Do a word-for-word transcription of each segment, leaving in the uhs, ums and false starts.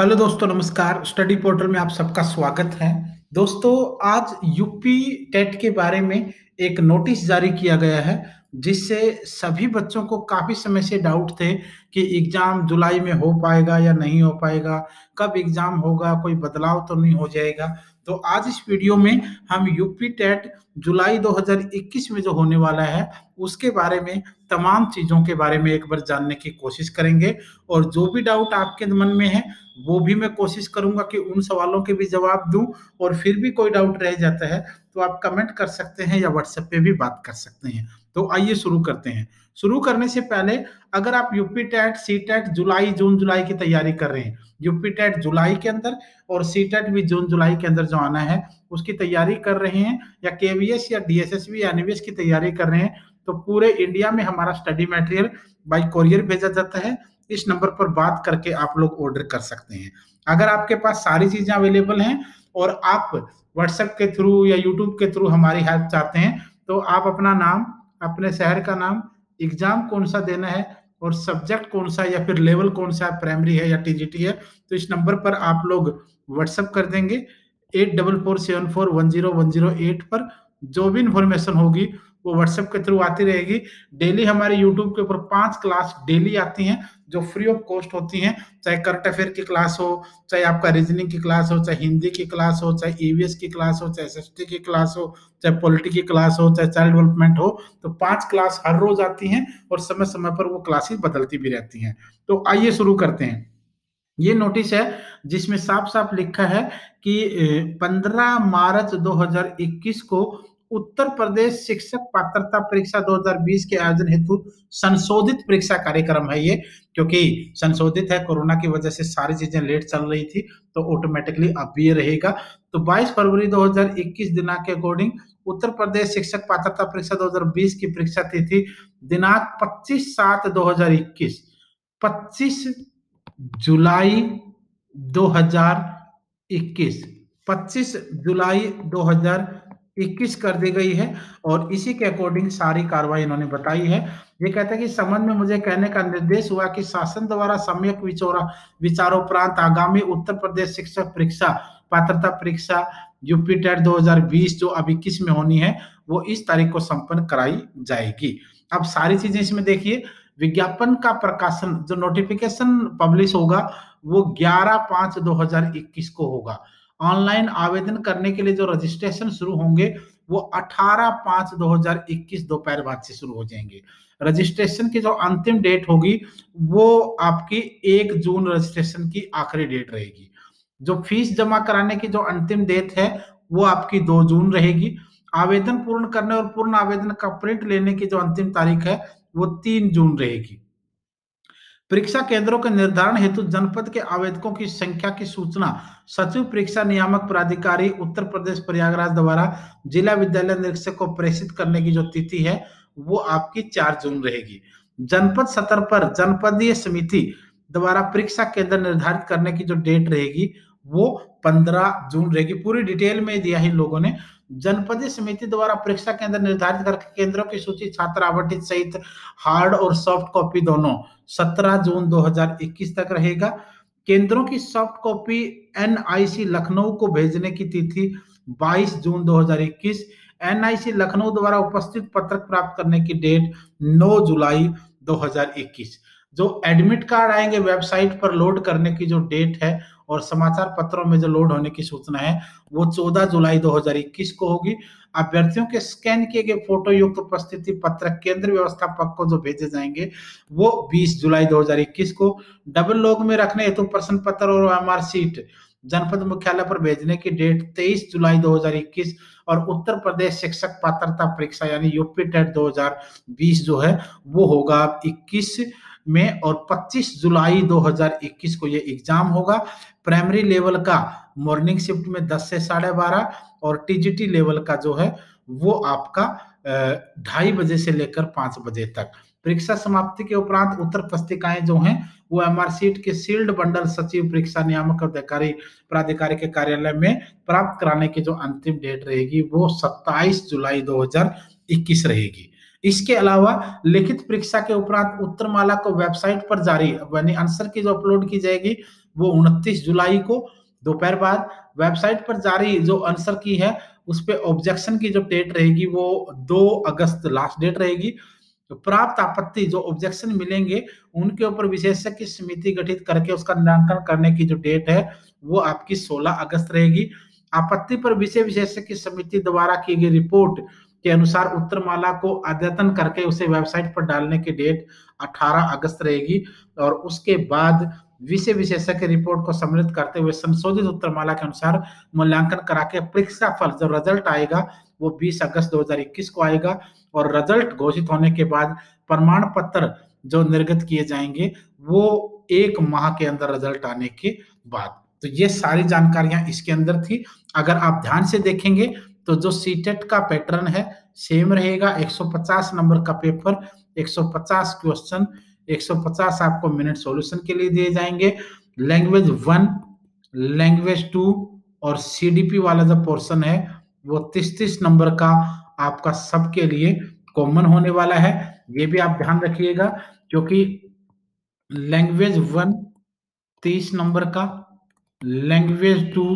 Hello दोस्तों, नमस्कार। Study portal में आप सबका स्वागत है। दोस्तों, आज यूपी टेट के बारे में एक नोटिस जारी किया गया है, जिससे सभी बच्चों को काफ़ी समय से डाउट थे कि एग्ज़ाम जुलाई में हो पाएगा या नहीं हो पाएगा, कब एग्ज़ाम होगा, कोई बदलाव तो नहीं हो जाएगा। तो आज इस वीडियो में हम यूपी टेट जुलाई दो हज़ार इक्कीस में जो होने वाला है, उसके बारे में तमाम चीज़ों के बारे में एक बार जानने की कोशिश करेंगे। और जो भी डाउट आपके मन में है, वो भी मैं कोशिश करूंगा कि उन सवालों के भी जवाब दूं। और फिर भी कोई डाउट रह जाता है तो आप कमेंट कर सकते हैं या व्हाट्सएप पे भी बात कर सकते हैं। तो आइए शुरू करते हैं। शुरू करने से पहले, अगर आप यूपी टेट सी टेट जुलाई जून जुलाई की तैयारी कर रहे हैं, यूपी टेट जुलाई के अंदर और सी टेट भी जून जुलाई के अंदर जो आना है उसकी तैयारी कर रहे हैं, या केवीएस या डीएसएसबी या एनवीएस की तैयारी कर रहे हैं, तो पूरे इंडिया में हमारा स्टडी मटेरियल बाय कोरियर भेजा जाता है। इस नंबर पर बात करके आप लोग ऑर्डर कर सकते हैं। अगर आपके पास सारी चीजें अवेलेबल हैं और आप व्हाट्सएप के थ्रू या यूट्यूब के थ्रू हमारी हेल्प चाहते हैं, तो आप अपना नाम, अपने शहर का नाम, एग्जाम कौन सा देना है और सब्जेक्ट कौन सा या फिर लेवल कौन सा, प्राइमरी है या टीजीटी है, तो इस नंबर पर आप लोग व्हाट्सएप कर देंगे eight double four seven four one zero one zero eight पर। जो भी इंफॉर्मेशन होगी वो व्हाट्सएप के थ्रू आती रहेगी। डेली हमारे यूट्यूब के ऊपर पांच क्लास डेली आती हैं जो फ्री ऑफ कॉस्ट होती हैं। चाहे करंट अफेयर की क्लास हो, चाहे आपका रीजनिंग की क्लास हो, चाहे हिंदी की क्लास हो, चाहे ईवीएस की क्लास हो, चाहे एसएसटी की क्लास हो, चाहे पॉलिटी की क्लास हो, चाहे चाइल्ड डेवलपमेंट हो, तो पांच क्लास हर रोज आती हैं और समय समय पर वो क्लासेस बदलती भी रहती हैं। तो आइए शुरू करते हैं। ये नोटिस है जिसमें साफ साफ लिखा है कि पंद्रह मार्च दो हज़ार इक्कीस को उत्तर प्रदेश शिक्षक पात्रता परीक्षा दो हज़ार बीस के आयोजन हेतु संशोधित परीक्षा कार्यक्रम है ये। क्योंकि संशोधित है, कोरोना की वजह से सारी चीजें लेट चल रही थी, तो ऑटोमेटिकली अब भी ये रहेगा। तो बाईस फरवरी दो हज़ार इक्कीस दिनांक के अकॉर्डिंग उत्तर प्रदेश शिक्षक पात्रता परीक्षा दो हज़ार बीस की परीक्षा तिथि दिनांक पच्चीस सात दो हज़ार इक्कीस, पच्चीस जुलाई दो हज़ार इक्कीस, पच्चीस जुलाई दो हज़ार इक्कीस कर दी गई है। और इसी के अकॉर्डिंग सारी कार्रवाई इन्होंने बताई है। ये कहते हैं कि संबंध में मुझे कहने का निर्देश हुआ कि शासन द्वारा सम्यक विचारा विचारोपरांत आगामी उत्तर प्रदेश शिक्षक परीक्षा पात्रता परीक्षा यूपी टेट दो हज़ार बीस जो अब इक्कीस में होनी है, वो इस तारीख को संपन्न कराई जाएगी। अब सारी चीजें इसमें देखिए। विज्ञापन का प्रकाशन, जो नोटिफिकेशन पब्लिश होगा, वो ग्यारह पाँच दो हज़ार इक्कीस को होगा। ऑनलाइन आवेदन करने के लिए जो रजिस्ट्रेशन शुरू होंगे वो अठारह पाँच दो हज़ार इक्कीस दोपहर बाद से शुरू हो जाएंगे। रजिस्ट्रेशन की जो अंतिम डेट होगी वो आपकी एक जून रजिस्ट्रेशन की आखिरी डेट रहेगी। जो फीस जमा कराने की जो अंतिम डेट है वो आपकी दो जून रहेगी। आवेदन पूर्ण करने और पूर्ण आवेदन का प्रिंट लेने की जो अंतिम तारीख है वो तीन जून रहेगी। परीक्षा केंद्रों के निर्धारण हेतु जनपद के आवेदकों की संख्या की सूचना सचिव परीक्षा नियामक प्राधिकारी उत्तर प्रदेश प्रयागराज द्वारा जिला विद्यालय निरीक्षक को प्रेषित करने की जो तिथि है वो आपकी चार जून रहेगी। जनपद स्तर पर जनपदीय समिति द्वारा परीक्षा केंद्र निर्धारित करने की जो डेट रहेगी वो पंद्रह जून रहेगी। पूरी डिटेल में दिया है लोगों ने। जनपदीय समिति द्वारा परीक्षा केंद्र निर्धारित करके केंद्रों की सूची छात्र आवंटित सहित हार्ड और सॉफ्ट कॉपी दोनों सत्रह जून दो हज़ार इक्कीस तक रहेगा। केंद्रों की सॉफ्ट कॉपी एनआईसी लखनऊ को भेजने की तिथि बाईस जून दो हज़ार इक्कीस। एनआईसी लखनऊ द्वारा उपस्थित पत्रक प्राप्त करने की डेट नौ जुलाई दो हज़ार इक्कीस। जो एडमिट कार्ड आएंगे वेबसाइट पर लोड करने की जो डेट है और समाचार पत्रों में जो लोड होने की सूचना है वो चौदह जुलाई दो हज़ार इक्कीस को होगी। अभ्यर्थियों के स्कैन किए गए फोटो युक्त उपस्थिति पत्रक केंद्र व्यवस्थापक को जो भेजे जाएंगे वो बीस जुलाई दो हज़ार इक्कीस को। डबल लॉग में रखने हेतु प्रश्न पत्र और एमआर सीट जनपद मुख्यालय पर भेजने की डेट तेईस जुलाई दो हज़ार इक्कीस। और उत्तर प्रदेश शिक्षक पात्रता परीक्षा यानी यूपी टेट दो हज़ार बीस जो है वो होगा इक्कीस में और पच्चीस जुलाई दो हज़ार इक्कीस को ये एग्जाम होगा। प्राइमरी लेवल का मॉर्निंग शिफ्ट में दस से साढ़े बारह और टीजीटी लेवल का जो है वो आपका ढाई बजे से लेकर पांच बजे तक। परीक्षा समाप्ति के उपरांत उत्तर पुस्तिकाएं जो हैं वो एमआर सीट के सील्ड बंडल सचिव परीक्षा नियामक अधिकारी प्राधिकारी के कार्यालय में प्राप्त कराने की जो अंतिम डेट रहेगी वो सत्ताईस जुलाई दो हज़ार इक्कीस रहेगी। इसके अलावा लिखित परीक्षा के उपरांत उत्तरमाला को वेबसाइट पर जारी यानी आंसर की जो अपलोड की जाएगी वो उनतीस जुलाई को दोपहर बाद। वेबसाइट पर जारी जो आंसर की है, उस पे ऑब्जेक्शन की जो डेट रहेगी वो दो अगस्त लास्ट डेट रहेगी। तो प्राप्त आपत्ति जो ऑब्जेक्शन मिलेंगे, उनके ऊपर विशेषज्ञ समिति गठित करके उसका निराकरण करने की जो डेट है, वो आपकी सोलह अगस्त रहेगी। आपत्ति पर विषय विशेषज्ञ समिति द्वारा की गई रिपोर्ट के अनुसार उत्तरमाला को अद्यतन करके उसे वेबसाइट पर डालने की डेट अठारह अगस्त रहेगी। और उसके बाद विषय विशेषज्ञ रिपोर्ट को सम्मिलित करते हुए संशोधित उत्तरमाला के अनुसार मूल्यांकन करा के परीक्षा फल जो रिजल्ट आएगा वो बीस अगस्त दो हज़ार इक्कीस को आएगा। और रिजल्ट घोषित होने के बाद प्रमाण पत्र जो निर्गत किए जाएंगे वो एक माह के अंदर रिजल्ट आने के बाद। तो ये सारी जानकारियां इसके अंदर थी। अगर आप ध्यान से देखेंगे तो जो सीटेट का पैटर्न है सेम रहेगा। एक सौ पचास नंबर का पेपर, एक सौ पचास क्वेश्चन, एक सौ पचास आपको मिनट सॉल्यूशन के लिए दिए जाएंगे। लैंग्वेज वन, लैंग्वेज टू और सीडीपी वाला जो पोर्शन है वो तीस तीस नंबर का आपका सबके लिए कॉमन होने वाला है। ये भी आप ध्यान रखिएगा, क्योंकि लैंग्वेज वन तीस नंबर का, लैंग्वेज टू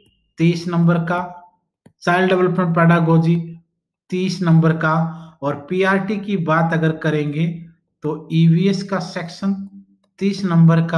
तीस नंबर का, चाइल्ड डेवलपमेंट पेडागोजी तीस नंबर का, और पीआरटी की बात अगर करेंगे तो ईवीएस का सेक्शन तीस नंबर का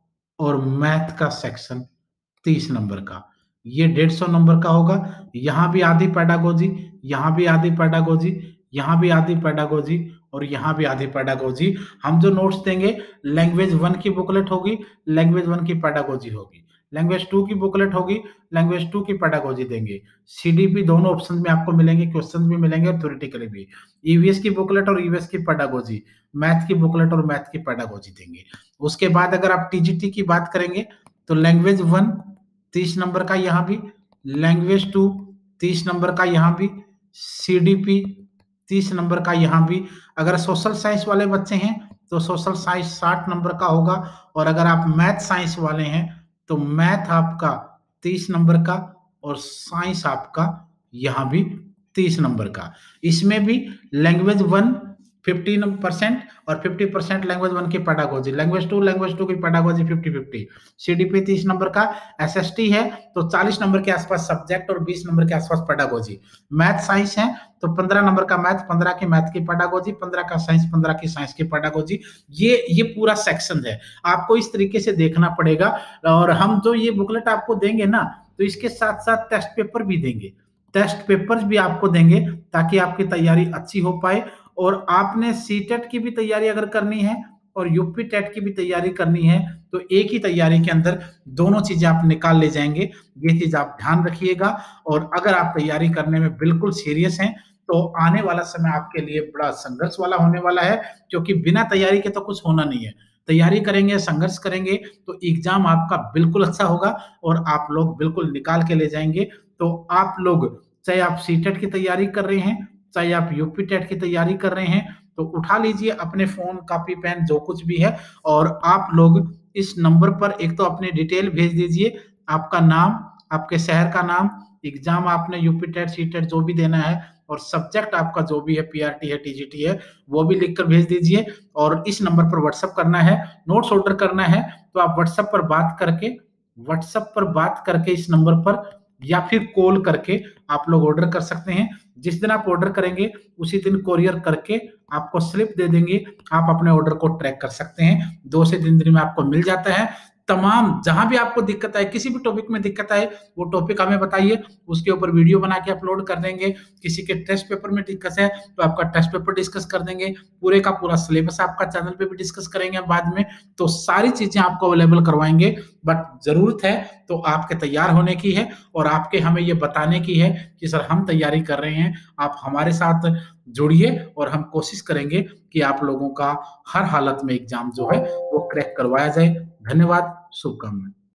और मैथ का सेक्शन तीस नंबर का। ये डेढ़ सौ नंबर का होगा। यहाँ भी आधी पेडागोजी, यहाँ भी आधी पेडागोजी, यहाँ भी आधी पेडागोजी और यहाँ भी आधी पेडागोजी। हम जो नोट्स देंगे, लैंग्वेज वन की बुकलेट होगी, लैंग्वेज वन की पेडागोजी होगी, लैंग्वेज टू की बुकलेट होगी, लैंग्वेज टू की पेडागोजी देंगे। सीडीपी दोनों ऑप्शन में आपको मिलेंगे, क्वेश्चंस भी मिलेंगे और थ्योरेटिकली भी। ईवीएस की बुकलेट और ईवीएस की पेडागोजी, मैथ की बुकलेट और मैथ की पेडागोजी देंगे। उसके बाद अगर आप टीजीटी की बात करेंगे तो लैंग्वेज वन तीस नंबर का यहाँ भी, लैंग्वेज टू तीस नंबर का यहाँ भी, सीडीपी तीस नंबर का यहाँ भी। अगर सोशल साइंस वाले बच्चे हैं तो सोशल साइंस साठ नंबर का होगा। और अगर आप मैथ साइंस वाले हैं तो मैथ आपका तीस नंबर का और साइंस आपका यहाँ भी तीस नंबर का। इसमें भी लैंग्वेज वन फिफ्टी परसेंट और फिफ्टी परसेंट लैंग्वेज वन की pedagogy, language two language two की पेडागोजी फिफ्टी फिफ्टी। सीडीपी तीस नंबर का, एसएसटी है तो चालीस नंबर के आसपास सब्जेक्ट और बीस नंबर के आसपास पेडागोजी। मैथ साइंस है तो पंद्रह नंबर का मैथ, पंद्रह की मैथ की पेडागोजी, पंद्रह का साइंस, पंद्रह की साइंस की पेडागोजी। ये ये पूरा सेक्शन है, आपको इस तरीके से देखना पड़ेगा। और हम जो ये बुकलेट आपको देंगे ना, तो इसके साथ साथ टेस्ट पेपर भी देंगे, टेस्ट पेपर्स भी आपको देंगे ताकि आपकी तैयारी अच्छी हो पाए। और आपने सीटेट की भी तैयारी अगर करनी है और यूपी टेट की भी तैयारी करनी है तो एक ही तैयारी के अंदर दोनों चीजें आप निकाल ले जाएंगे। ये चीज आप ध्यान रखिएगा। और अगर आप तैयारी करने में बिल्कुल सीरियस हैं तो आने वाला समय आपके लिए बड़ा संघर्ष वाला होने वाला है, क्योंकि बिना तैयारी के तो कुछ होना नहीं है। तैयारी करेंगे, संघर्ष करेंगे तो एग्जाम आपका बिल्कुल अच्छा होगा और आप लोग बिल्कुल निकाल के ले जाएंगे। तो आप लोग चाहे आप सीटेट की तैयारी कर रहे हैं, चाहे आप यूपी टेट की तैयारी कर रहे हैं, तो उठा लीजिए अपने फोन, कॉपी पेन जो कुछ भी है, और आप लोग इस नंबर पर एक तो अपनी डिटेल भेज दीजिए, आपका नाम, आपके शहर का नाम, एग्जाम आपने यूपी टेट सीटेट जो भी देना है और सब्जेक्ट आपका जो भी है, पीआरटी है, टीजीटी है, वो भी लिखकर भेज दीजिए। और इस नंबर पर व्हाट्सएप करना है। नोट्स ऑर्डर करना है तो आप व्हाट्सएप पर बात करके व्हाट्सएप पर बात करके इस नंबर पर या फिर कॉल करके आप लोग ऑर्डर कर सकते हैं। जिस दिन आप ऑर्डर करेंगे उसी दिन कोरियर करके आपको स्लिप दे देंगे, आप अपने ऑर्डर को ट्रैक कर सकते हैं। दो से तीन दिन में आपको मिल जाता है। तमाम जहां भी आपको दिक्कत आए, किसी भी टॉपिक में दिक्कत आए, वो टॉपिक हमें बताइए, उसके ऊपर वीडियो बना के अपलोड कर देंगे। किसी के टेस्ट पेपर में दिक्कत है तो आपका टेस्ट पेपर डिस्कस कर देंगे, पूरे का पूरा सिलेबस आपका चैनल पे भी डिस्कस करेंगे बाद में। तो सारी चीजें आपको अवेलेबल करवाएंगे। बट जरूरत है तो आपके तैयार होने की है और आपके हमें ये बताने की है कि सर हम तैयारी कर रहे हैं, आप हमारे साथ जुड़िए और हम कोशिश करेंगे कि आप लोगों का हर हालत में एग्जाम जो है वो क्रैक करवाया जाए। धन्यवाद, शुभकामनाएं।